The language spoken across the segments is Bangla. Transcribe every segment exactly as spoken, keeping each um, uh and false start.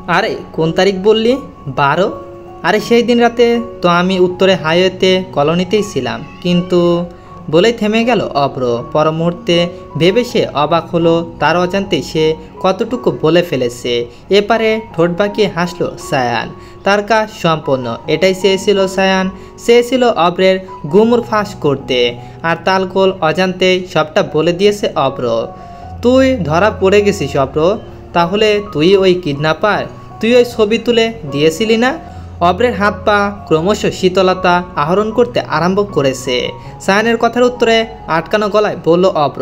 আরে কোন তারিখ বললি? বারো? আরে সেই দিন রাতে তো আমি উত্তরে হাইওয়েতে কলোনিতেই ছিলাম। কিন্তু বলেই থেমে গেল অব্র। পর মুহূর্তে ভেবে সে অবাক হলো, তার অজান্তে সে কতটুকু বলে ফেলেছে। এপারে ঠোঁট বাঁকিয়ে হাসলো সায়ান। তার কাজ সম্পন্ন, এটাই চেয়েছিল সায়ান। চেয়েছিল অব্রের গুমুর ফাঁস করতে, আর তালগোল অজান্তেই সবটা বলে দিয়েছে অব্র। তুই ধরা পড়ে গেছিস অব্র। তাহলে তুই ওই কিডন্যাপার? তুই ওই ছবি তুলে দিয়েছিলি না? অব্রের হাত পা ক্রমশ শীতলতা আহরণ করতে আরম্ভ করেছে। সায়ানের কথার উত্তরে আটকানো গলায় বলল অব্র,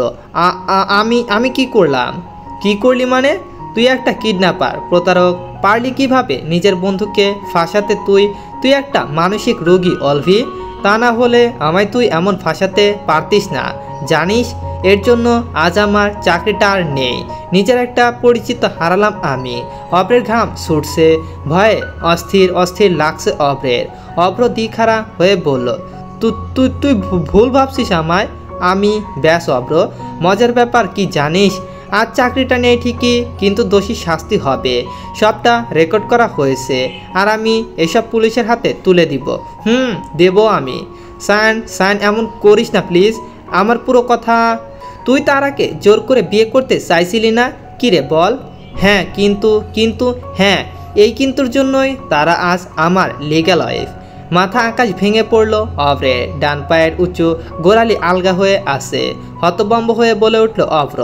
আমি আমি কি করলাম? কি করলি মানে? তুই একটা কিডন্যাপার, প্রতারক। পারলি কিভাবে নিজের বন্ধুকে ফাঁসাতে? তুই তুই একটা মানসিক রোগী অলভি। তা না হলে আমায় তুই এমন ফাঁসাতে পারতিস না, জানিস? এর জন্য আজ আমার চাকরিটা আর নেই। নিজের একটা পরিচিত হারালাম আমি। অব্রের ঘাম ছুটছে, ভয়ে অস্থির অস্থির লাগছে অব্রের। অব্র দিখারা হয়ে বলল, তুই তুই তুই ভুল ভাবছিস আমায়। আমি ব্যাস অব্র, মজার ব্যাপার কি জানিস? আজ চাকরিটা নেই ঠিকই, কিন্তু দোষী শাস্তি হবে। সবটা রেকর্ড করা হয়েছে, আর আমি এসব পুলিশের হাতে তুলে দিব। হুম দেব আমি। সায়ান সায়ান এমন করিস না প্লিজ। আমার পুরো কথা। তুই তারাকে জোর করে বিয়ে করতে চাইছিলি না? কিরে বল? হ্যাঁ কিন্তু কিন্তু হ্যাঁ, এই কিন্তুর জন্যই তারা আজ আমার লিগ্যাল ওয়াইফ। মাথা আকাশ ভেঙে পড়ল অব্রে। ডান পায়ের উঁচু গোড়ালি আলগা হয়ে আসে। হতবম্ব হয়ে বলে উঠল অব্র,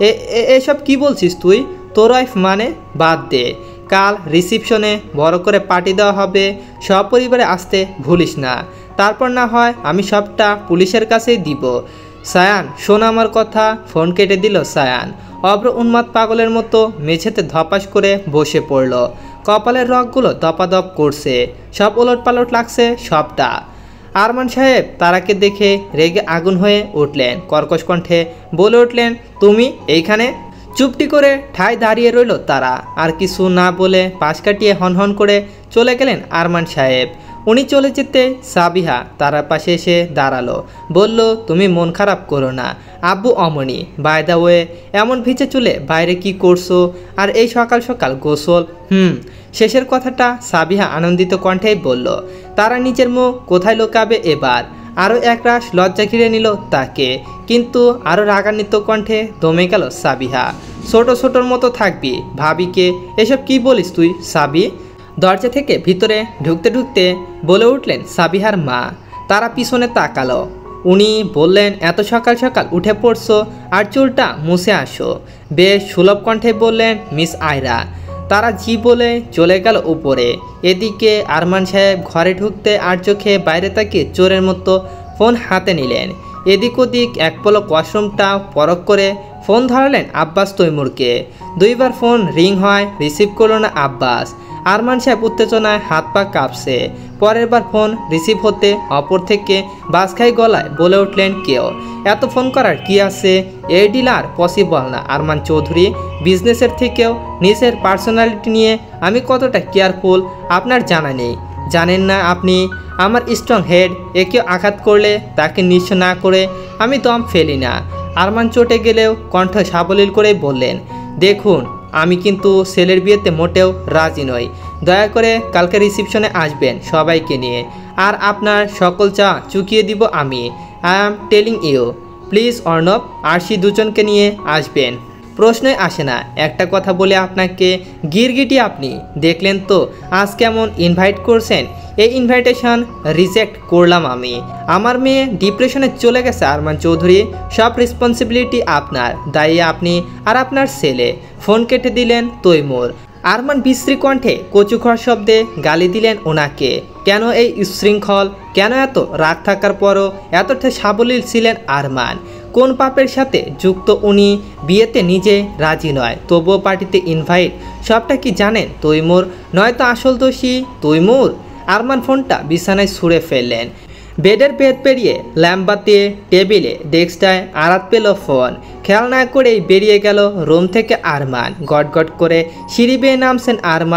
এসব কি বলছিস তুই? তোর ওয়াইফ মানে? বাদ দে। কাল রিসিপশনে বড় করে পার্টি দেওয়া হবে, সপরিবারে আসতে ভুলিস না। তারপর না হয় আমি সবটা পুলিশের কাছেই দিব। সায়ান শোন আমার কথা। ফোন কেটে দিল সায়ান। অব্র উন্মাদ পাগলের মতো মেঝেতে ধপাস করে বসে পড়ল। কপালের রগগুলো দপাদপ করছে, সব ওলট পালট লাগছে সবটা। আরমান সাহেব তারাকে দেখে রেগে আগুন হয়ে উঠলেন। কর্কশ কণ্ঠে বলে উঠলেন, তুমি এইখানে? চুপটি করে ঠায় দাঁড়িয়ে রইল তারা। আর কিছু না বলে পাশ কাটিয়ে হনহন করে চলে গেলেন আরমান সাহেব। উনি চলে যেতে সাবিহা তারার পাশে এসে দাঁড়ালো, বলল, তুমি মন খারাপ করো না। আব্বু অমনি। বাই দা ওয়ে, এমন ভিজে চুলে বাইরে কি করছো? আর এই সকাল সকাল গোসল? হুম শেষের কথাটা সাবিহা আনন্দিত কণ্ঠেই বলল। তারা নিজের মুখ কোথায় লুকাবে এবার? আরও একরাশ লজ্জা ঘিরে নিল তাকে। কিন্তু আরও রাগান্বিত কণ্ঠে দমে গেল সাবিহা। ছোট ছোটোর মতো থাকবি ভাবিকে। এসব কি বলিস তুই সাবি? দরজা থেকে ভিতরে ঢুকতে ঢুকতে বলে উঠলেন সাবিহার মা। তারা পিছনে তাকালো। উনি বললেন, এত সকাল সকাল উঠে পড়ছো, আর চুলটা মুছে আসো। বেশ সুলভ কণ্ঠে বললেন, মিস আয়রা। তারা জি বলে চলে গেল উপরে। এদিকে আরমান সাহেব ঘরে ঢুকতে আর চোখে বাইরে তাকিয়ে চোরের মতো ফোন হাতে নিলেন। এদিক ওদিক এক পলক ওয়াশরুমটা পরখ করে ফোন ধরালেন আব্বাস তৈমুরকে। দুইবার ফোন রিং হয়, রিসিভ করলো না আব্বাস। আরমান সাহেব উত্তেজনায় হাত পা কাঁপছে। পরের বার ফোন রিসিভ হতে অপর থেকে বাজখাই গলায় বলে উঠলেন কেউ, এত ফোন করার কি আছে? এই ডিল আর পসিবল না আরমান চৌধুরী। বিজনেসের থেকেও নিজের পার্সোনালিটি নিয়ে আমি কতটা কেয়ারফুল আপনার জানা নেই। জানেন না আপনি? আমার স্ট্রং হেড, একে আঘাত করলে তাকে নিঃস্ব না করে আমি দম ফেলি না। আরমান চটে গেলেও কণ্ঠ সাবলীল করেই বললেন, দেখুন আমি কিন্তু ছেলের বিয়েতে মোটেও রাজি নই। দয়া করে কালকে রিসিপশনে আসবেন সবাইকে নিয়ে, আর আপনার সকল চা চুকিয়ে দিব আমি। I am telling you, please Arnab Arshi দুজনকে নিয়ে আসবেন। প্রশ্নই আসে না। একটা কথা বলে আপনাকে, গিরগিটি আপনি দেখলেন তো আজ কেমন ইনভাইট করছেন। এই ইনভাইটেশন রিজেক্ট করলাম আমি। আমার মেয়ে ডিপ্রেশনে চলে গেছে আরমান চৌধুরী। সব রেসপন্সিবিলিটি আপনার, দায়ী আপনি আর আপনার ছেলে। ফোন কেটে দিলেন তৈমুর। আরমান বিশ্রী কণ্ঠে কচুখড় শব্দে গালি দিলেন ওনাকে। কেন এই উচ্ছৃঙ্খল? কেন এত রাগ থাকার পরও এতটা সাবলীল ছিলেন আরমান? কোন পাপের সাথে যুক্ত উনি? বিয়েতে নিজে রাজি নয়, তবুও পার্টিতে ইনভাইট। সবটা কি জানেন তৈমুর? নয়তো আসল দোষী তৈমুর। আরমান ফোনটা বিছানায় ছুঁড়ে ফেললেন। বেডের বেদ পেরিয়ে ল্যাম্প বাতিয়ে টেবিলে ডেস্কটায় আড়াত পেল ফোন। খেয়াল না করেই বেরিয়ে গেল রুম থেকে আরমান। গট গট করে সিঁড়ি বেয়ে নামছেন আরমান।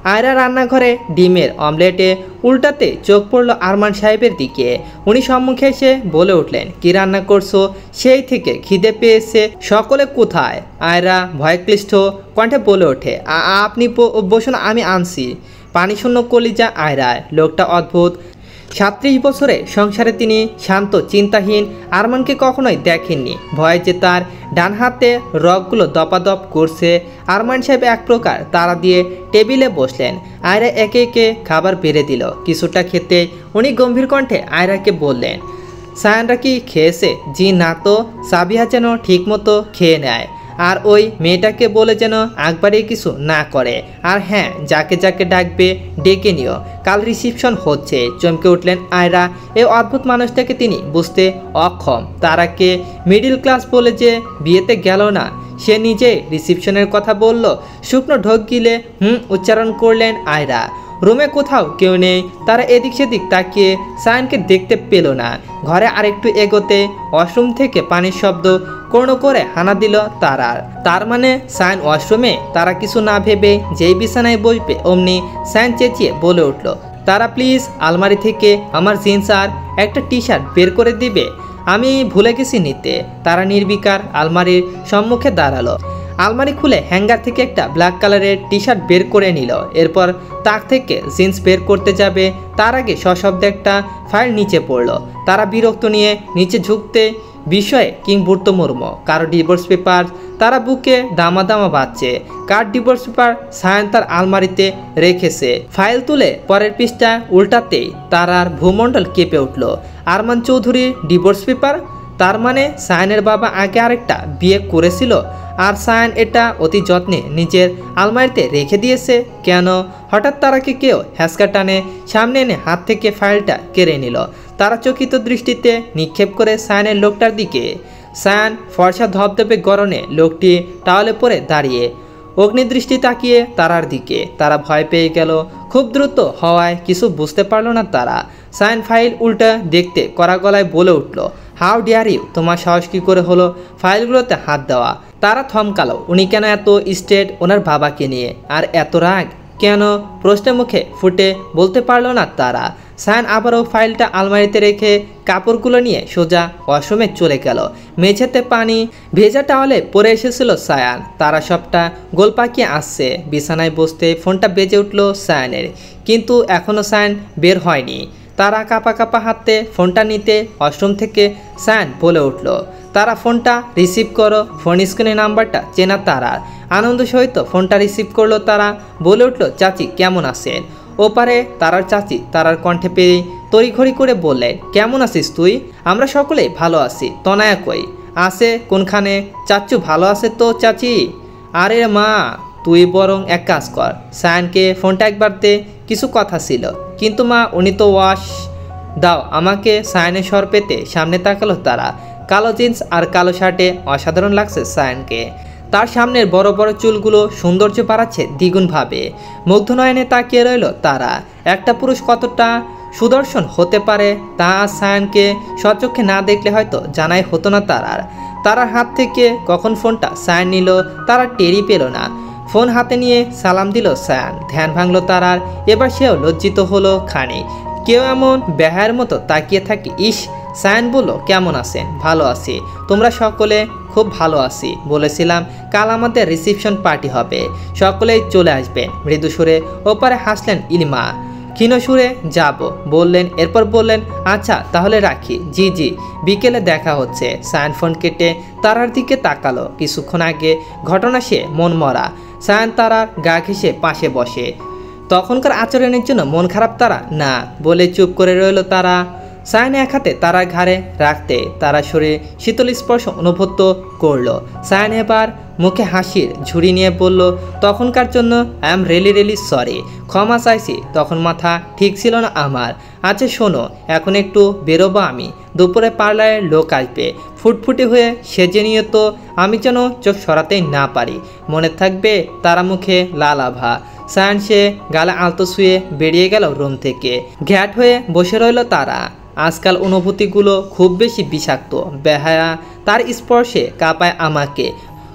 আয়রা রান্নাঘরে ডিমের অমলেটে উল্টাতে চোখ পড়ল আরমান সাহেবের দিকে। উনি সম্মুখে এসে বলে উঠলেন, কি রান্না করছো? সেই থেকে খিদে পেয়েছে। সকলে কোথায়? আয়রা ভয়ক্লিষ্ট কণ্ঠে বলে ওঠে, আপনি বসুন, আমি আনছি। পানি শূন্য কলিজা আয়রায়। লোকটা অদ্ভুত। সাতত্রিশ বছরে সংসারে তিনি শান্ত চিন্তাহীন। আরমানকে কখনোই দেখেননি। ভয়ে যে তার ডান হাতে রগগুলো দপাদপ করছে। আরমান সাহেব এক প্রকার তাড়া দিয়ে টেবিলে বসলেন। আয়রা একে একে খাবার বেড়ে দিল। কিছুটা খেতে উনি গম্ভীর কণ্ঠে আয়রাকে বললেন, সায়ানরা কি খেয়েছে? জি না তো। সাবিহা যেন ঠিক মতো খেয়ে নেয়, আর ওই মেয়েটাকে বলে যেন একবারে কিছু না করে। আর হ্যাঁ, যাকে যাকে ডাকবে ডেকে নিও, কাল রিসিপশন হচ্ছে। চমকে উঠলেন আয়রা। এই অদ্ভুত মানুষটাকে তিনি বুঝতে অক্ষম। তারাকে মিডিল ক্লাস বলে যে বিয়েতে গেল না, সে নিজে রিসিপশনের কথা বলল। শুকনো ঢোক গিলে হুম উচ্চারণ করলেন আয়রা। রুমে কোথাও কেউ নেই। তারা এদিক সেদিক তাকিয়ে সায়ানকে দেখতে পেল না। ঘরে আরেকটু এগোতে ওয়াশরুম থেকে পানির শব্দ কোন করে হানা দিল তারার। তার মানে সায়ান ওয়াশরুমে। তারা কিছু না ভেবে যেই বিছানায় বসবে অমনি সায়ান চেঁচিয়ে বলে উঠল, তারা প্লিজ আলমারি থেকে আমার জিন্স আর একটা টি শার্ট বের করে দিবে, আমি ভুলে গেছি নিতে। তারা নির্বিকার আলমারির সম্মুখে দাঁড়ালো। আলমারি খুলে হ্যাঙ্গার থেকে একটা ব্ল্যাক কালারের টি শার্ট বের করে নিল। এরপর তাক থেকে জিন্স বের করতে যাবে, তার আগে সশব্দে একটা ফাইল নিচে পড়ল। তারা বিরক্ত নিয়ে নিচে ঝুঁকতে বিষয়ে কিংবর্তমর্ম কারো ডিভোর্স পেপার। তারা বুকে দামা দামা বাজছে। কার ডিভোর্স পেপার সায়ান তার আলমারিতে রেখেছে। ফাইল তুলে পরের পৃষ্ঠা উল্টাতেই তারার ভূমণ্ডল কেঁপে উঠল। আরমান চৌধুরীর ডিভোর্স পেপার? তার মানে সায়ানের বাবা আগে আরেকটা বিয়ে করেছিল, আর সায়ান এটা অতি যত্নে নিজের আলমারিতে রেখে দিয়েছে। কেন? হঠাৎ তারাকে কেউ হ্যাসকা টানে সামনে এনে হাত থেকে ফাইলটা কেড়ে নিল। তারা চকিত দৃষ্টিতে নিক্ষেপ করে সায়ানের লোকটার দিকে। সায়ান ফর্সা ধবধবে গরনে, লোকটি টাওয়ালে পরে দাঁড়িয়ে অগ্নিদৃষ্টি তাকিয়ে তারার দিকে। তারা ভয় পেয়ে গেল। খুব দ্রুত হওয়ায় কিছু বুঝতে পারল না তারা। সায়ান ফাইল উল্টা দেখতে কড়া গলায় বলে উঠল, হাউ ডিয়ার ইউ, তোমার সাহস কী করে হলো ফাইলগুলোতে হাত দেওয়া? তারা থমকালো। উনি কেন এত স্টেট ওনার বাবাকে নিয়ে, আর এত রাগ কেন? প্রশ্নের মুখে ফুটে বলতে পারল না তারা। সায়ান আবারও ফাইলটা আলমারিতে রেখে কাপড়গুলো নিয়ে সোজা ওয়াশরুমে চলে গেল। মেঝেতে পানি ভেজা টাওয়ালে পরে এসেছিল সায়ান। তারা সবটা গোল পাকিয়ে আসছে। বিছানায় বসতে ফোনটা বেজে উঠল সায়ানের, কিন্তু এখনও সায়ান বের হয়নি। তারা কাঁপা কাঁপা হাতে ফোনটা নিতে ওয়াশরুম থেকে সায়ান বলে উঠল, তারা ফোনটা রিসিভ করো। ফোন স্ক্রিনের নাম্বারটা চেনা তারার। আনন্দ সহিত ফোনটা রিসিভ করলো তারা। বলে উঠল, চাচি কেমন আছেন? ওপারে তারার চাচি তারার কণ্ঠে পেয়ে তড়িঘড়ি করে বললেন, কেমন আছিস তুই? আমরা সকলেই ভালো আছি। তনয়া কই? আছে কোনখানে? চাচ্চু ভালো আছে তো চাচি? আরে মা, তুই বরং এক কাজ কর, সায়ানকে ফোনটা একবার দে, কিছু কথা ছিল। কিন্তু মা, উনি তো ওয়াশ দাও আমাকে। সায়ানের স্বর পেতে সামনে তাকালো তারা। কালো জিন্স আর কালো শার্টে অসাধারণ লাগছে সায়ানকে। তার সামনের বড় বড় চুলগুলো সৌন্দর্য বাড়াচ্ছে দ্বিগুণভাবে। মুগ্ধ নয়নে তাকিয়ে রইল তারা। একটা পুরুষ কতটা সুদর্শন হতে পারে তা সায়ানকে স্বচক্ষে না দেখলে হয়তো জানাই হতো না তারার। তারার হাত থেকে কখন ফোনটা সায়ান নিল তারা টেরই পেল না। ফোন হাতে নিয়ে সালাম দিল সায়ান। ধ্যান ভাঙল তারার। এবার সেও লজ্জিত হলো খানি। কেউ এমন বেহায়ের মতো তাকিয়ে থাকে। ইস, সায়ান বলল, কেমন আছেন? ভালো আছি। তোমরা সকলে? খুব ভালো আছি। বলেছিলাম কাল আমাদের রিসিপশন পার্টি হবে, সকলেই চলে আসবেন। মৃদু সুরে ওপারে হাসলেন ইলিমা। ক্ষীণ সুরে যাব বললেন। এরপর বললেন, আচ্ছা তাহলে রাখি। জি জি, বিকেলে দেখা হচ্ছে। সায়ান ফোন কেটে তারার দিকে তাকালো। কিছুক্ষণ আগে ঘটনা সে মন মরা। সায়ান তারার গা ঘেঁষে পাশে বসে। তখনকার আচরণের জন্য মন খারাপ তারা না বলে চুপ করে রইল তারা। সায়ান এক হাতে তারার ঘাড়ে রাখতে তারা শরীরে শীতল স্পর্শ অনুভূত করল। সায়ান এবার মুখে হাসির ঝুড়ি নিয়ে বলল, তখনকার জন্য I am really really sorry. ক্ষমা চাইছি, তখন মাথা ঠিক ছিল না আমার। আচ্ছা শোনো, এখন একটু বেরোবো আমি। দুপুরে পার্লারের লোক আসবে। ফুটফুটে হয়ে সেজে নিয়ে তো আমি যেন চোখ সরাতেই না পারি। মনে থাকবে? তারা মুখে লাল আভা। সায়ান সে গালে আলতো শুয়ে বেরিয়ে গেল রুম থেকে। ঘ্যাট হয়ে বসে রইল তারা। আজকাল অনুভূতিগুলো খুব বেশি বিষাক্ত। বেহায়া তার স্পর্শে কাঁপায় আমাকে।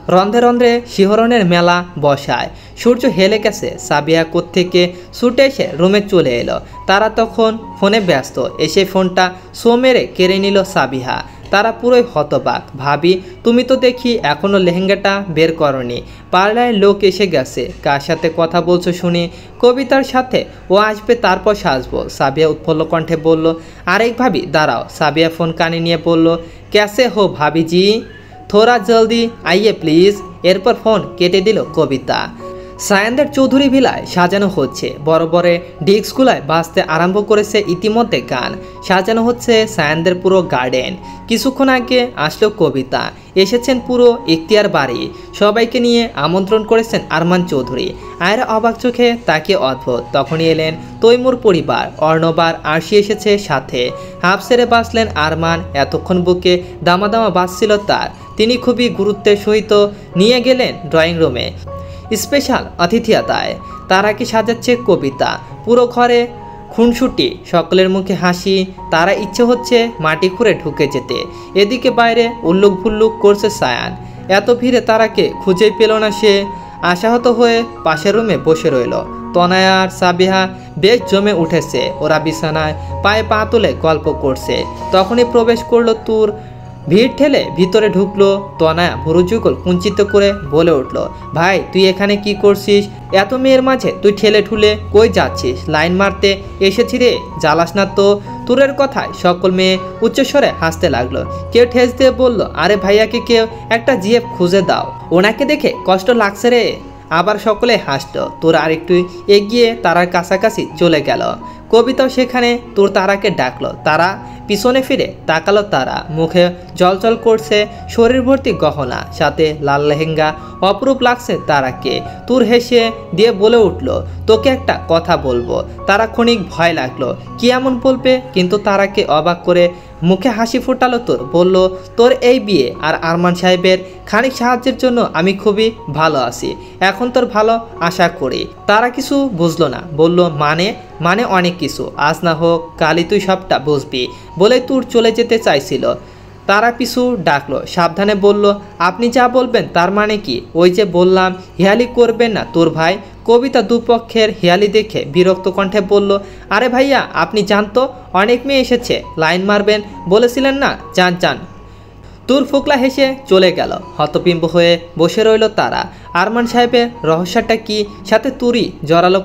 রন্ধ্রে রন্ধ্রে শিহরণের মেলা বসায়। সূর্য হেলে গেছে। সাবিহা কোত্থেকে ছুটে এসে রুমে চলে এলো। তারা তখন ফোনে ব্যস্ত। এসে ফোনটা সো মেরে কেড়ে নিল সাবিহা। তারা পুরোই হতবাক। ভাবি, তুমি তো দেখি এখনও লেহেঙ্গাটা বের করনি। পার্লারে লোক এসে গেছে। কার সাথে কথা বলছো শুনি? কবিতার সাথে। ও আসবে তারপর সাজবো। সাবিহা উৎফুল্ল কণ্ঠে বলল। আরেক ভাবি দাঁড়াও। সাবিহা ফোন কানে নিয়ে বলল, ক্যাসে হো ভাবিজি, থোড়া জলদি আইয়ে প্লিজ। এরপর ফোন কেটে দিল কবিতা। সায়ানদের চৌধুরী ভিলায় সাজানো হচ্ছে। বড় বড় ডিস্কগুলায় বাজতে আরম্ভ করেছে ইতিমধ্যে গান। সাজানো হচ্ছে সায়ানদের পুরো গার্ডেন। কিছুক্ষণ আগে আসলো কবিতা। এসেছেন পুরো ইখতিয়ার বাড়ি। সবাইকে নিয়ে আমন্ত্রণ করেছেন আরমান চৌধুরী। আয়রা অবাক চোখে তাকে অদ্ভুত। তখনই এলেন তৈমুর পরিবার। অর্ণবার আরশি এসেছে সাথে। হাফ সেরে বাঁচলেন আরমান। এতক্ষণ বুকে দামাদামা বাজছিল তার। তিনি খুবই গুরুত্বের সহিত নিয়ে গেলেন ড্রয়িং রুমে। স্পেশাল আতিথিয়তায় তারাকে সাজাচ্ছে কবিতা। পুরো ঘরে খুনসুটি, সকলের মুখে হাসি। তারা ইচ্ছে হচ্ছে মাটি খুঁড়ে ঢুকে যেতে। এদিকে বাইরে উল্লুক ভুল্লুক করছে সায়ান। এত ভিড়ে তারাকে খুঁজেই পেল না সে। আশাহত হয়ে পাশের রুমে বসে রইল। তনয়া আর সাবিহা বেশ জমে উঠেছে। ওরা বিছানায় পায়ে পা তুলে গল্প করছে। তখনই প্রবেশ করলো তুর। ভিড় ঠেলে ভিতরে ঢুকলো। তনয়া ভুরুযুগল কুঞ্চিত করে বলে উঠল, ভাই তুই এখানে কি করছিস? এত মেয়ের মাঝে তুই ঠেলে ঠুলে কই যাচ্ছিস? লাইন মারতে এসেছি রে, জ্বালাস না তো। তুরের কথায় সকল মেয়ে উচ্চস্বরে হাসতে লাগলো। কেউ ঠেস দিয়ে বলল, আরে ভাইয়াকে কেউ একটা জিএফ খুঁজে দাও, ওনাকে দেখে কষ্ট লাগছে রে। আবার সকলে হাসলো। তোর আরেকটু এগিয়ে তারার কাছাকাছি চলে গেল। কবিতাও সেখানে তোর তারাকে ডাকলো। তারা পিছনে ফিরে তাকালো। তারা মুখে জলজল করছে, শরীর ভর্তি গহনা, সাথে লাল লেহেঙ্গা। অপরূপ লাগছে তারাকে। তুর হেসে দিয়ে বলে উঠল, তোকে একটা কথা বলবো। তারা ক্ষণিক ভয় লাগলো, কি এমন বলবে, কিন্তু তারাকে অবাক করে মুখে হাসি ফোটালো। তোর বলল, তোর এই বিয়ে আর আরমান সাহেবের খানিক সাহায্যের জন্য আমি খুবই ভালো আছি। এখন তোর ভালো আশা করি। তারা কিছু বুঝলো না। বলল, মানে মানে অনেক কিছু। আজ না হোক কালই তুই সবটা বুঝবি বলে তুর চলে যেতে চাইছিল। তারা পিছু ডাকলো, সাবধানে বলল, আপনি যা বলবেন তার মানে কি? ওই যে বললাম হেয়ালি করবেন না তোর ভাই। কবিতা দুপক্ষের হেয়ালি দেখে বিরক্ত কণ্ঠে বলল, আরে ভাইয়া আপনি জানতো অনেক মেয়ে এসেছে, লাইন মারবেন বলেছিলেন না? যান যান। তুর ফোকলা হেসে চলে গেল। হতপিম্ব হয়ে বসে রইল তারা। আরমান সাহেবের রহস্যটা কি, সাথে তুরি জড়ালো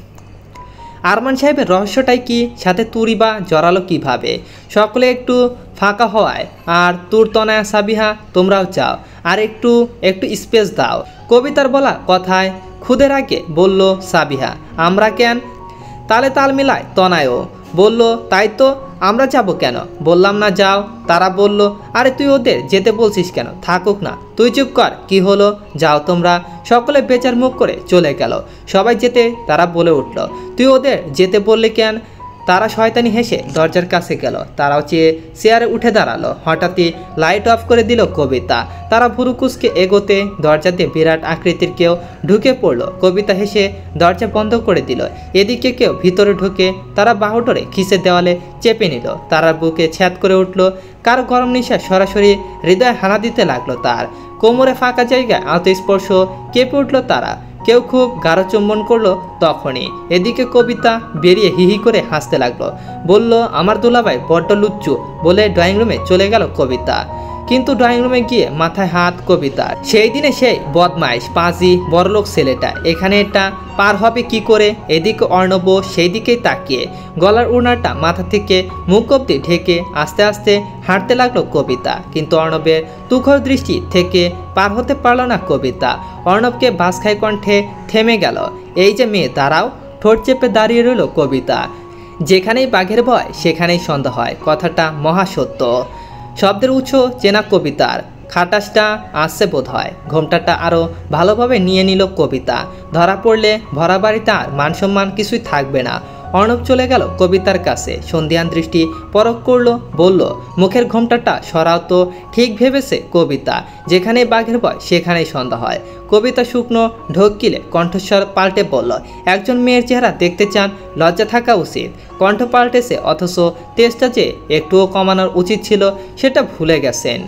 আরমান সাহেবের রহস্যটাই কি, সাথে তুরি বা জড়ালো কিভাবে? সকলে একটু ফাঁকা হওয়ায় আর তুর তনয়া সাবিহা তোমরাও চাও, আর একটু একটু স্পেস দাও। কবিতার বলা কথায় খুদের আগে বলল সাবিহা, আমরা কেন? তালে তাল মিলায় তনয়াও বলল, তাই তো, আমরা যাব কেন? বললাম না যাও। তারা বলল, আরে তুই ওদের যেতে বলছিস কেন? থাকুক না। তুই চুপ কর, কি হলো, যাও তোমরা। সকলে বেচার মুখ করে চলে গেল। সবাই যেতে তারা বলে উঠল, তুই ওদের যেতে বললি কেন? তারা শয়তানি হেসে দরজার কাছে গেল। তারাও চেয়ে চেয়ারে উঠে দাঁড়ালো। হঠাৎই লাইট অফ করে দিল কবিতা। তারা ভুরুকুসকে এগোতে দরজাতে বিরাট আকৃতির কেউ ঢুকে পড়ল। কবিতা হেসে দরজা বন্ধ করে দিল। এদিকে কেউ ভিতরে ঢুকে তারা বাহুডোরে খিসে দেওয়ালে চেপে নিল। তারার বুকে ছ্যাদ করে উঠল। কারো গরম নিঃশ্বাস সরাসরি হৃদয়ে হানা দিতে লাগলো। তার কোমরে ফাঁকা জায়গায় আলতো স্পর্শ কেঁপে উঠল। তারা কেউ খুব গাঢ় চুম্বন করলো। তখনই এদিকে কবিতা বেরিয়ে হিহি করে হাসতে লাগলো। বলল, আমার দুলাভাই বড্ড লুচ্চু বলে ড্রয়িং রুমে চলে গেল কবিতা। কিন্তু ড্রয়িং রুমে গিয়ে মাথায় হাত কবিতার। সেই দিনে সেই বদমাইশ পাঁজি বড়লোক ছেলেটা এখানে এটা পার হবে কি করে? এদিকে অর্ণব সেই দিকেই তাকিয়ে গলার উড়নাটা মাথা থেকে মুখ অব্দি ঢেকে আস্তে আস্তে হাঁটতে লাগলো কবিতা। কিন্তু অর্ণবের তুখর দৃষ্টি থেকে পার হতে পারল না কবিতা। অর্ণবকে বাসখাই কণ্ঠে থেমে গেল, এই যে মেয়ে দাঁড়াও। ঠোঁট চেপে দাঁড়িয়ে রইল কবিতা। যেখানেই বাঘের ভয় সেখানেই সন্ধ্যা হয়, কথাটা মহাসত্য। শব্দের উৎস চেনা কবিতার। খাটাসটা আসছে বোধ হয়। ঘোমটাটা আরও ভালোভাবে নিয়ে নিল কবিতা। ধরা পড়লে ভরা বাড়িতে আর মান সম্মান কিছুই থাকবে না। অর্ণব চলে গেল কবিতার কাছে। সন্ধিয়ান দৃষ্টি পরখ করলো, বলল, মুখের ঘোমটাটা সরাও তো। ঠিক ভেবেছে কবিতা, যেখানে বাঘের ভয় সেখানেই সন্ধ্যা হয়। কবিতা শুকনো ঢোকিলে কণ্ঠস্বর পাল্টে বলল, একজন মেয়ের চেহারা দেখতে চান, লজ্জা থাকা উচিত। কণ্ঠ পাল্টেছে, অথচ তেজটা যে একটুও কমানোর উচিত ছিল সেটা ভুলে গেছেন।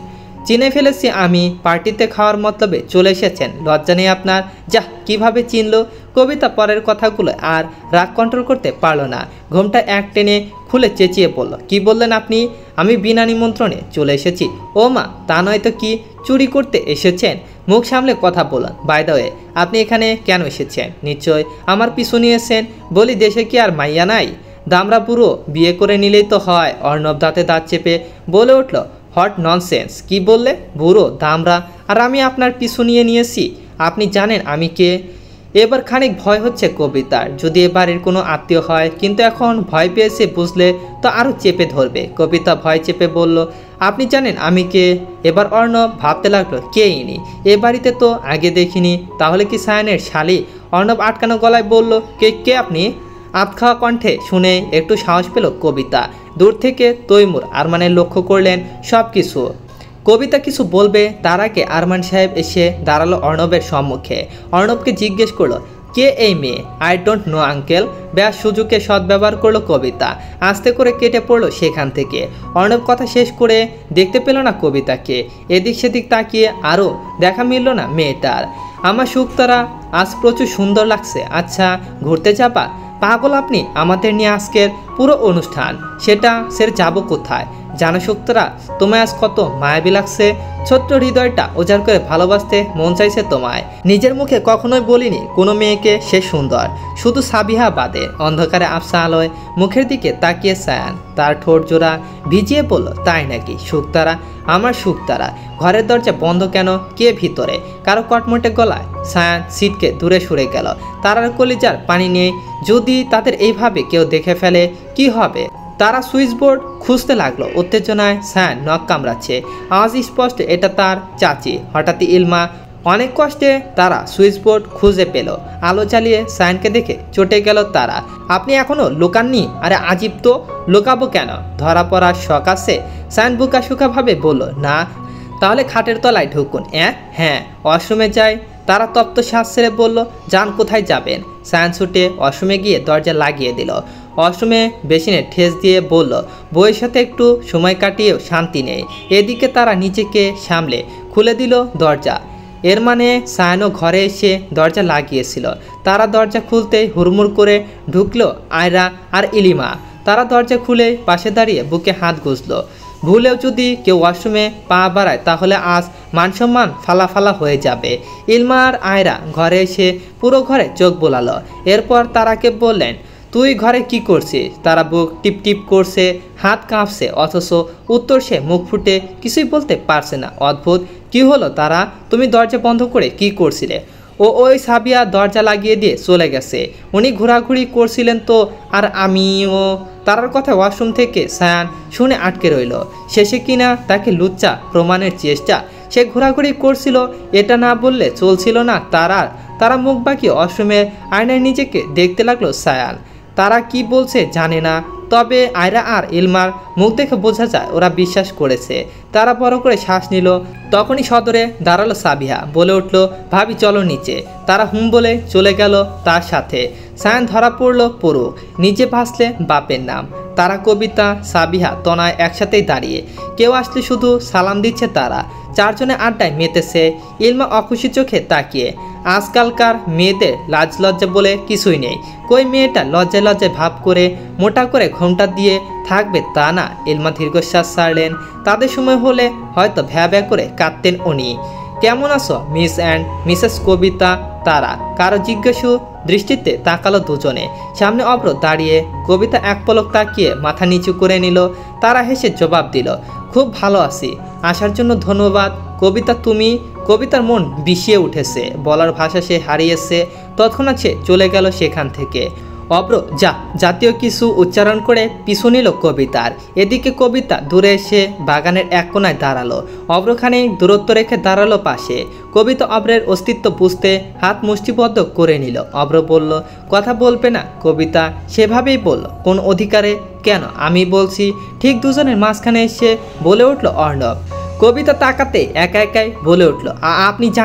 চিনে ফেলেছি আমি, পার্টিতে খাওয়ার মতলবে চলে এসেছেন, লজ্জা নেই আপনার? যাহ, কিভাবে চিনলো? কবিতা পরের কথাগুলো আর রাগ কন্ট্রোল করতে পারল না, ঘুমটা এক টেনে খুলে চেঁচিয়ে বলল, কি বললেন আপনি? আমি বিনা নিমন্ত্রণে চলে এসেছি। ও মা, তা নয় তো কি, চুরি করতে এসেছেন? মুখ সামলে কথা বলুন। বাই দ্য ওয়ে, আপনি এখানে কেন এসেছেন? নিশ্চয় আমার পিছু নিয়েছেন। বলি, দেশে কি আর মাইয়া নাই? দামরা বুড়ো বিয়ে করে নিলেই তো হয়। অর্ণব দাঁতে দাঁত চেপে বলে উঠল, হট ননসেন্স! কি বললে? বুড়ো, দামরা? আর আমি আপনার পিছু নিয়ে নিয়েছি? আপনি জানেন আমি কে? এবার খানিক ভয় হচ্ছে কবিতার, যদি এ বাড়ির কোনো আত্মীয় হয়, কিন্তু এখন ভয় পেয়েছে বুঝলে তো আরও চেপে ধরবে। কবিতা ভয় চেপে বলল, আপনি জানেন আমি কে? এবার অর্ণব ভাবতে লাগলো, কে ইনি? এ বাড়িতে তো আগে দেখিনি, তাহলে কি সায়ানের শালি? অর্ণব আটকানো গলায় বলল, কে কে আপনি? আতখাওয়া কণ্ঠে শুনে একটু সাহস পেল কবিতা। দূর থেকে তৈমুর আরমানের লক্ষ্য করলেন সব কিছু। কবিতা কিছু বলবে তার আগে আরমান সাহেব এসে দাঁড়ালো অর্ণবের সম্মুখে। অর্ণবকে জিজ্ঞেস করলো, কে এই মেয়ে? I don't know uncle. ব্যাস সুযোগে সদ্ব্যবহার করলো কবিতা, আস্তে করে কেটে পড়লো সেখান থেকে। অর্ণব কথা শেষ করে দেখতে পেল না কবিতাকে, এদিক সেদিক তাকিয়ে আরও দেখা মিলল না মেয়েটার। আমার শুক্তারা আজ প্রচুর সুন্দর লাগছে। আচ্ছা, ঘুরতে যাবা? পাগল আপনি, আমাদের নিয়ে আজকের পুরো অনুষ্ঠান, সেটা সের যাবো কোথায়? জানো শুক্তরা, তোমায় আজ কত মায়াবী লাগছে। ছোট্ট হৃদয়টা উজাড় করে ভালোবাসতে মন চাইছে তোমায়। নিজের মুখে কখনোই বলিনি কোনো মেয়েকে সে সুন্দর, শুধু সাবিহা বাদে। অন্ধকারে আবসা আলোয় মুখের দিকে তাকিয়ে সায়ান, তার ঠোঁট জোড়া ভিজিয়ে পড়ল, তাই নাকি শুক্তারা? আমার শুক্তারা। ঘরের দরজা বন্ধ কেন? কে ভিতরে? কারো কটমটে গলায় সায়ান সিটকে দূরে সরে গেল। তারার কলিজার পানি নেই, যদি তাদের এইভাবে কেউ দেখে ফেলে কি হবে? তারা সুইচ বোর্ড খুঁজতে লাগলো, উত্তেজনায় সায়ান নখ কামড়াচ্ছে। আওয়াজ স্পষ্ট, এটা তার চাচি। হঠাৎই ইলমা। অনেক কষ্টে তারা সুইচ বোর্ড খুঁজে পেল। আলো জ্বালিয়ে সায়ানকে দেখে চটে গেল তারা। আপনি এখনো লুকাননি? আরে আজীব তো, লুকাবো কেন? ধরা পড়ার শখ আছে? সায়ান বুকা সুখাভাবে বলল, না। তাহলে খাটের তলায় ঢুকুন। অ্যাঁ হ্যাঁ, ওয়াশরুমে যাই। তারা তপ্ত শ্বাস ছেড়ে বলল, যান, কোথায় যাবেন? সায়ান ছুটে ওয়াশরুমে গিয়ে দরজা লাগিয়ে দিল। ওয়াশরুমে বেসিনে ঠেস দিয়ে বলল, বইয়ের সাথে একটু সময় কাটিয়েও শান্তি নেই। এদিকে তারা নিজেকে সামলে খুলে দিল দরজা। এর মানে সায়ানও ঘরে এসে দরজা লাগিয়েছিল। তারা দরজা খুলতেই হুড়মুড় করে ঢুকলো আয়রা আর ইলিমা। তারা দরজা খুলে পাশে দাঁড়িয়ে বুকে হাত গুঁজলো। ভুলেও যদি কেউ ওয়াশরুমে পা বাড়ায় তাহলে আজ মানসম্মান ফালা ফালা হয়ে যাবে। ইলমা আর আয়রা ঘরে এসে পুরো ঘরে চোখ বোলালো। এরপর তারাকে বললেন, তুই ঘরে কি করছিস? তারা বুক টিপ টিপ করছে, হাত কাঁপছে, অথচ উত্তর সে মুখ ফুটে কিছুই বলতে পারছে না। অদ্ভুত, কি হলো তারা? তুমি দরজা বন্ধ করে কি করছিলে? ও ওই সাবিয়া দরজা লাগিয়ে দিয়ে চলে গেছে, উনি ঘোরাঘুরি করছিলেন তো, আর আমিও। তারার কথা ওয়াশরুম থেকে সায়ান শুনে আটকে রইল। শেষে কিনা তাকে লুচ্চা প্রমাণের চেষ্টা। সে ঘোরাঘুরি করছিল এটা না বললে চলছিল না তারার। তারা মুখ বাঁকিয়ে ওয়াশরুমের আয়নায় নিজেকে দেখতে লাগলো সায়ান। তারা কি বলছে জানে না, তবে আয়রা আর ইলমার মুখ দেখে বোঝা যায় ওরা বিশ্বাস করেছে। তারা বড় করে শ্বাস নিল। তখনই সদরে দাঁড়ালো সাবিহা, বলে উঠল, ভাবি চলো নিচে। তারা হুম বলে চলে গেল তার সাথে। সায়ান ধরা পড়ল পড়ুক, নিজে ভাসলে বাপের নাম। তারা, কবিতা, সাবিহা, তনয় একসাথেই দাঁড়িয়ে। কেউ আসলে শুধু সালাম দিচ্ছে তারা। চারজনে আড্ডায় মেতেছে। ইলমা অখুশি চোখে তাকিয়ে। আজকালকার মেয়েদের লাজ লজ্জা বলে কিছুই নেই। কই মেয়েটা লজ্জায় লজ্জায় ভাব করে মোটা করে ঘোমটা দিয়ে থাকবে তা না। ইলমা দীর্ঘশ্বাস ছাড়লেন। তাদের সময় হলে হয়তো ভ্যা ভ্যা করে কাঁদতেন উনি। কেমন আছো মিস অ্যান্ড মিসেস কবিতা? তারা কারো জিজ্ঞাসু দৃষ্টিতে তাকালো দুজনে। সামনে অভ্র দাঁড়িয়ে। কবিতা এক পলক তাকিয়ে মাথা নিচু করে নিল। তারা হেসে জবাব দিল, খুব ভালো আছি, আসার জন্য ধন্যবাদ। কবিতা তুমি? কবিতার মন বিষিয়ে উঠেছে, বলার ভাষা সে হারিয়েছে। তৎক্ষণাৎ সে চলে গেল সেখান থেকে। অব্র যা জাতীয় কিছু উচ্চারণ করে পিছু নিল কবিতার। এদিকে কবিতা দূরে এসে বাগানের এক কোনায় দাঁড়ালো। অব্রখানে দূরত্ব রেখে দাঁড়ালো পাশে। কবিতা অব্রের অস্তিত্ব বুঝতে হাত মুষ্টিবদ্ধ করে নিল। অব্র বলল, কথা বলবে না? কবিতা সেভাবেই বলল, কোন অধিকারে? কেন আমি বলছি। ঠিক দুজনের মাঝখানে এসে বলে উঠল অর্ণব। কবিতা তাকাতে একা একাই বলে উঠল, আপনি জানেন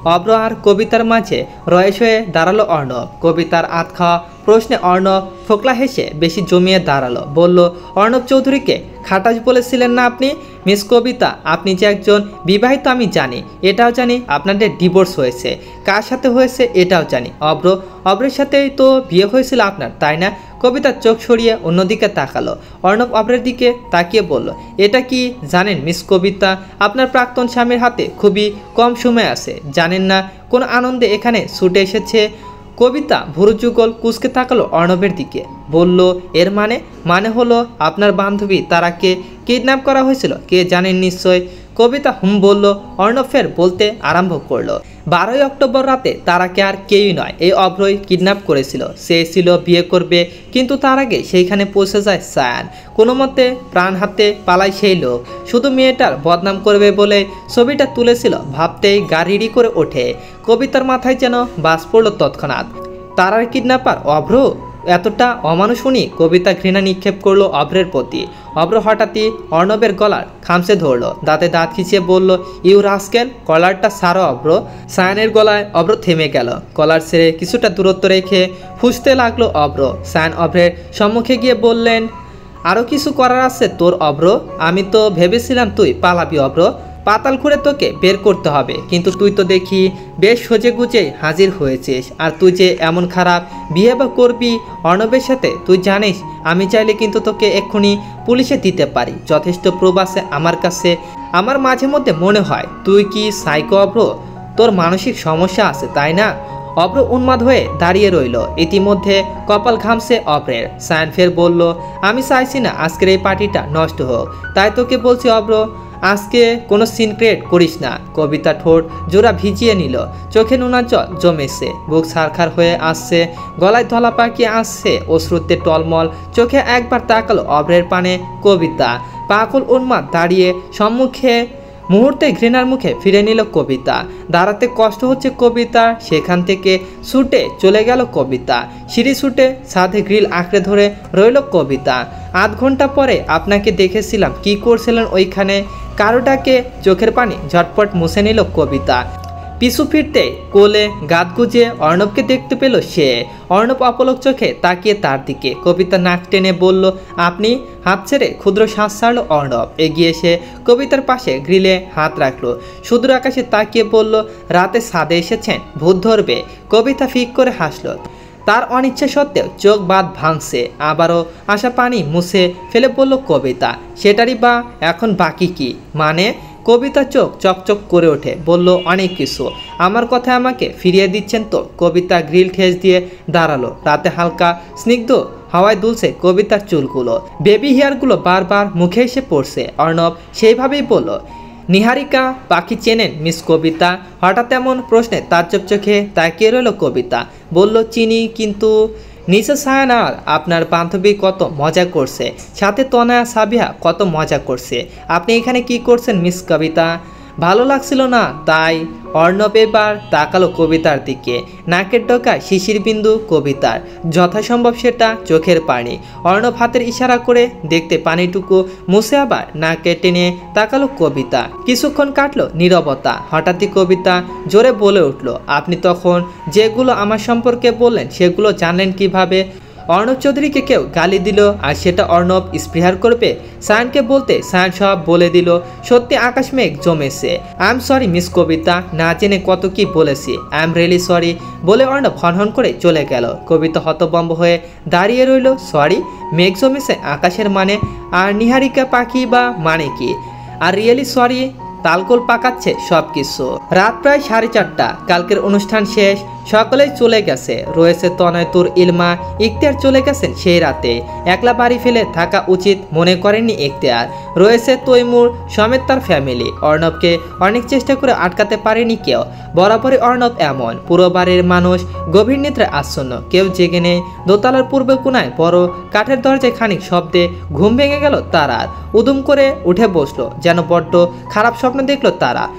অব্র আর কবিতার মাঝে রয়েস হয়ে দাঁড়ালো অর্ণব। কবিতার আধ খাওয়া প্রশ্নে অর্ণব ফোকলা হেসে বেশি জমিয়ে দাঁড়ালো, বলল, অর্ণব চৌধুরীকে খাটাস বলেছিলেন না আপনি? মিস কবিতা, আপনি যে একজন বিবাহিত আমি জানি, এটাও জানি আপনাদের ডিভোর্স হয়েছে। কার সাথে হয়েছে এটাও জানি। অব্র অব্রের সাথেই তো বিয়ে হয়েছিল আপনার, তাই না? কবিতার চোখ সরিয়ে অন্যদিকে তাকালো। অর্ণব অব্রের দিকে তাকিয়ে বলল, এটা কি জানেন মিস কবিতা, আপনার প্রাক্তন স্বামীর হাতে খুবই কম সময় আছে, জানেন না? কোন আনন্দে এখানে ছুটে এসেছে। কবিতা ভুরু যুগল কুঁচকে তাকালো অর্ণবের দিকে, বলল, এর মানে মানে হলো আপনার বান্ধবী তারাকে কিডন্যাপ করা হয়েছিল, কে জানেন নিশ্চয়। কবিতা হুম বলল। অর্ণব ফের বলতে আরম্ভ করলো, বারোই অক্টোবর রাতে তারাকে আর কেউই নয়, এই অভ্রই কিডন্যাপ করেছিল। সে ছিল বিয়ে করবে, কিন্তু তার আগে সেইখানে পৌঁছে যায় সায়ান। কোনো মতে প্রাণ হাতে পালায় সেই লোক, শুধু মেয়েটার বদনাম করবে বলে ছবিটা তুলেছিল। ভাবতেই গাড়িড়ি করে ওঠে কবিতার মাথায়, যেন বাস পড়ল তৎক্ষণাৎ। তারার কিডন্যাপার অভ্র? এতটা অমানুষ শুনি কবিতা ঘৃণা নিক্ষেপ করলো অভ্রের প্রতি। অভ্র হঠাৎই অর্ণবের গলার খামচে ধরলো, দাঁতে দাঁত খিচিয়ে বলল, ইউ রাস্কেল, কলারটা সারো অভ্র। সায়ানের গলায় অভ্র থেমে গেল। কলার ছেড়ে কিছুটা দূরত্ব রেখে ফুঁসতে লাগলো অভ্র। সায়ান অভ্রের সম্মুখে গিয়ে বললেন, আরও কিছু করার আছে তোর অভ্র? আমি তো ভেবেছিলাম তুই পালাবি অভ্র, পাতাল খুঁড়ে তোকে বের করতে হবে, কিন্তু তুই তো দেখি বেশ সজে গুজে হাজির হয়েছিস। আর তুই যে এমন খারাপ বিয়ে বা করবি অর্ণবের সাথে, তুই জানিস আমি চাইলে কিন্তু তোকে এক্ষুনি পুলিশে দিতে পারি। যথেষ্ট প্রুফ আছে আমার কাছে। আমার মাঝে মধ্যে মনে হয় তুই কি সাইকো অভ্র, তোর মানসিক সমস্যা আছে, তাই না? অভ্র উন্মাদ হয়ে দাঁড়িয়ে রইল। ইতিমধ্যে কপাল ঘামছে অভ্রের। সায়ান ফের বলল, আমি চাইছি না আজকের এই পার্টিটা নষ্ট হোক, তাই তোকে বলছি অভ্র, আজকে কোনো সিন ক্রিয়েট করিস না। কবিতা ঠোঁট জোড়া ভিজিয়ে নিল, চোখে নোনা জল জমেছে, বুক ছারখার হয়ে আসছে, গলায় ধলা পাকিয়ে আসছে, অশ্রুতে টলমল চোখে একবার তাকালো অভ্রের পানে কবিতা। পাগল উন্মাদ দাঁড়িয়ে সম্মুখে, মুহূর্তে ঘৃণার মুখে ফিরে নিল কবিতা। দাঁড়াতে কষ্ট হচ্ছে কবিতা, সেখান থেকে ছুটে চলে গেল কবিতা। সিঁড়ি ছুটে ছাদে গ্রিল আঁকড়ে ধরে রইল কবিতা। আধ ঘন্টা পরে আপনাকে দেখেছিলাম কি করছিলেন ওইখানে। কারোটাকে চোখের পানি ঝটপট মুছে নিল কবিতা। পিছু ফিরতে কোলে গাত গুজে অর্ণবকে দেখতে পেল সে। অর্ণব অপলক চোখে তাকিয়ে তার দিকে। কবিতা নাক টেনে বলল, আপনি? হাত ছেড়ে ক্ষুদ্র শ্বাস ছাড়ল অর্ণব। এগিয়ে এসে কবিতার পাশে গ্রিলে হাত রাখলো, সুদূর আকাশে তাকিয়ে বলল, রাতে ছাদে এসেছেন, ভূত ধরবে? কবিতা ফিক করে হাসল। তার অনিচ্ছা সত্ত্বেও চোখ বাঁধ ভাঙছে। আবারও আশা পানি মুছে ফেলে বলল কবিতা, সেটারই বা এখন বাকি কি? মানে? কবিতা চোখ চকচক করে ওঠে, বলল, অনেক কিছু। আমার কথা আমাকে ফিরিয়ে দিচ্ছেন তো? কবিতা গ্রিল ঠেস দিয়ে দাঁড়ালো। রাতে হালকা স্নিগ্ধ হাওয়ায় দুলছে কবিতার চুলগুলো, বেবি হেয়ারগুলো বারবার মুখে এসে পড়ছে। অর্ণব সেইভাবেই বলল, নিহারিকা পাখি চেনেন মিস কবিতা? হঠাৎ এমন প্রশ্নে তাজ্জব চোখে তাকিয়ে রইল কবিতা। বলল, চিনি, কিন্তু নিচে সায়ান আর আপনার বান্ধবী কত মজা করছে, সাথে তনয়া সাবিহা কত মজা করছে। আপনি এখানে কি করছেন মিস কবিতা? ভালো লাগছিল না তাই? অর্ণব এবার তাকালো কবিতার দিকে। নাকের ডোকায় শিশির বিন্দু কবিতার, যথাসম্ভব সেটা চোখের পানি। অর্ণব হাতের ইশারা করে দেখতে পানিটুকু মুছে আবার নাকে টেনে তাকালো কবিতা। কিছুক্ষণ কাটলো নীরবতা। হঠাৎই কবিতা জোরে বলে উঠল, আপনি তখন যেগুলো আমার সম্পর্কে বললেন সেগুলো জানলেন কিভাবে? অর্ণব চৌধুরীকে কেউ গালি দিল আর সেটা অর্ণব স্পৃহার করবে? সায়ানকে বলতে সায়ান সব বলে দিল। সত্যি আকাশ মেঘ জমেছে। I am sorry miss Kabita, না জেনে কত কি বলেছি। আই এম রিয়েলি সরি বলে অর্ণব হনহন করে চলে গেল। কবিতা হতভম্ব হয়ে দাঁড়িয়ে রইল। সরি? মেঘ জমেছে আকাশের মানে? আর নিহারিকা পাখি বা মানে কি? আর রিয়েলি সরি তালগোল পাকাচ্ছে সব কিছু। রাত প্রায় সাড়ে চারটা। কালকের অনুষ্ঠান শেষ, সকলেই চলে গেছে। রয়েছে তনয়, তোর, ইলমা। ইখতিয়ার চলে গেছেন সেই রাতে। একলা বাড়ি ফেলে থাকা উচিত মনে করেননি ইখতিয়ার। রয়েছে তৈমুর সমেত তার ফ্যামিলি। অর্ণবকে অনেক চেষ্টা করে আটকাতে পারেনি কেউ। বরাবরই অর্ণব এমন। পুরো বাড়ির মানুষ গভীর নিদ্রায় আচ্ছন্ন, কেউ জেগে নেই। দোতলার পূর্ব কোনায় বড় কাঠের দরজায় খানিক শব্দে ঘুম ভেঙে গেল তারার। উদুম করে উঠে বসলো, যেন বড্ড খারাপ স্বপ্ন দেখলো তারা।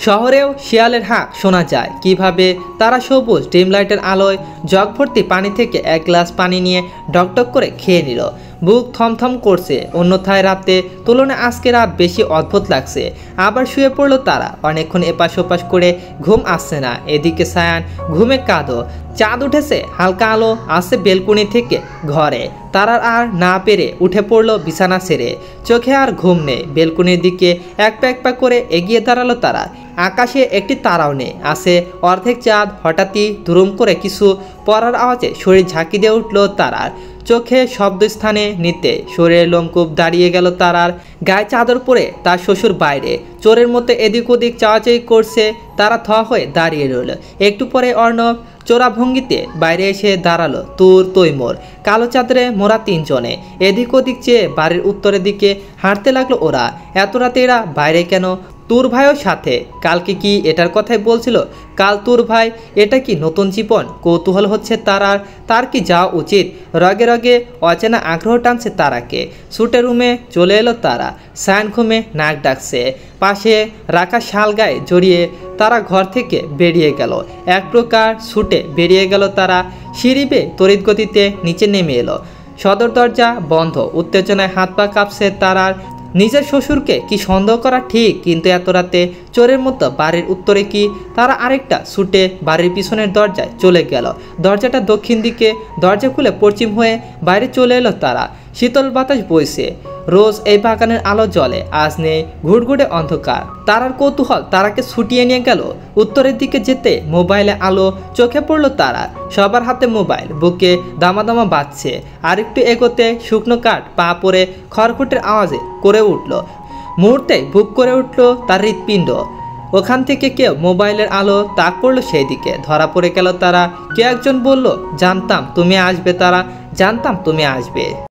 শহরেও শিয়ালের হাঁক শোনা যায়। কিভাবে তারা সবুজ ডিম লাইটের আলোয় জগ ভর্তি পানি থেকে এক গ্লাস পানি নিয়ে ডকডক করে খেয়ে নিল। বুক থমথম করছে। অন্যথায় রাতে তুলনায় আজকে রাত বেশি অদ্ভুত লাগছে। আবার শুয়ে পড়লো তারা। অনেকক্ষণ এপাশ ওপাশ করে ঘুম আসছে না। এদিকে সায়ান ঘুমে কাঁদো। চাঁদ উঠেছে, হালকা আলো আসছে বেলকুনি থেকে ঘরে। তারা আর না পেরে উঠে পড়লো বিছানা ছেড়ে। চোখে আর ঘুম নেই। বেলকুনির দিকে এক পা এক পা করে এগিয়ে দাঁড়ালো তারা। আকাশে একটি তারাও নেই, আছে অর্ধেক চাঁদ। হঠাৎই দুরুম করে কিছু পড়ার আওয়াজে শরীর ঝাঁকি দিয়ে উঠল তারার। চোখে শব্দস্থানে নিতে শরীরের লোমকূপ দাঁড়িয়ে গেল তারার। গায়ে চাদর পরে তার শ্বশুর বাইরে চোরের মতো এদিক ওদিক চাওয়াচাই করছে। তারা থ হয়ে দাঁড়িয়ে রইল। একটু পরে অর্ণব চোরা ভঙ্গিতে বাইরে এসে দাঁড়ালো। তুর তৈমুর কালো চাদরে মোড়া তিনজনে এদিক ওদিক চেয়ে বাড়ির উত্তরের দিকে হাঁটতে লাগলো ওরা। এত রাতে এরা বাইরে কেন? তুর ভাইও সাথে। কালকে কি এটার কথাই বলছিল? কাল তুর ভাই, এটা কি নতুন জীবন? কৌতূহল হচ্ছে তারার। তার কি যাওয়া উচিত? রগে রগে অচেনা আগ্রহ টানছে তারাকে। সুটের রুমে চলে এলো তারা। সায়ান ঘুমে নাক ডাকছে। পাশে রাখা শাল গায়ে জড়িয়ে তারা ঘর থেকে বেরিয়ে গেল। এক প্রকার ছুটে বেরিয়ে গেল তারা। সিঁড়ি বেয়ে তড়িৎ গতিতে নিচে নেমে এলো। সদর দরজা বন্ধ। উত্তেজনায় হাত পা কাঁপছে তারার। নিজের শ্বশুরকে কি সন্দেহ করা ঠিক, কিন্তু এত রাতে চোরের মতো বাড়ির উত্তরে কি? তারা আরেকটা ছুটে বাড়ির পিছনের দরজায় চলে গেল। দরজাটা দক্ষিণ দিকে। দরজা খুলে পশ্চিম হয়ে বাইরে চলে এলো তারা। শীতল বাতাস বইছে। রোজ এই বাগানের আলো জ্বলে, আজ নেই, ঘুটঘুটে অন্ধকার। তারার কৌতূহল তারাকে ছুটিয়ে নিয়ে গেল উত্তরের দিকে যেতে। মোবাইলে আলো চোখে পড়লো তারা। সবার হাতে মোবাইল, বুকে দামা দামা বাজছে। আর একটু এগোতে শুকনো কাঠ পা পরে খড়খুটের আওয়াজে করে উঠল। মুহূর্তে বুক করে উঠল তার হৃৎপিণ্ড। ওখান থেকে কেউ মোবাইলের আলো তাক করলো সেই দিকে। ধরা পড়ে গেল তারা। কেউ একজন বলল, জানতাম তুমি আসবে। তারা জানতাম তুমি আসবে।